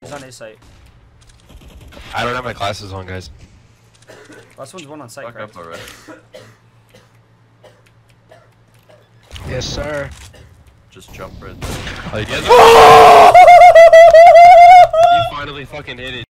He's on his site. I don't have my glasses on, guys. Last one's one on site, Fuck correct? up already. Yes, sir. Just jump right Oh, you guys Oh! You finally fucking hit it.